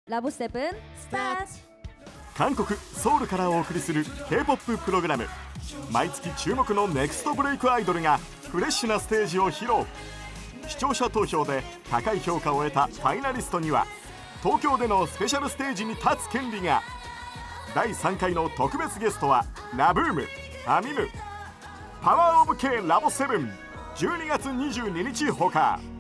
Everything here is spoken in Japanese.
ラブセブンスタート。 韓国ソウルからお送りする K-POP プログラム。毎月注目のネクストブレイクアイドルがフレッシュなステージを披露。視聴者投票で高い評価を得たファイナリストには東京でのスペシャルステージに立つ権利が。第3回の特別ゲストはラブーム、アミム、パワーオブ K ラボセブン、12月22日ほか。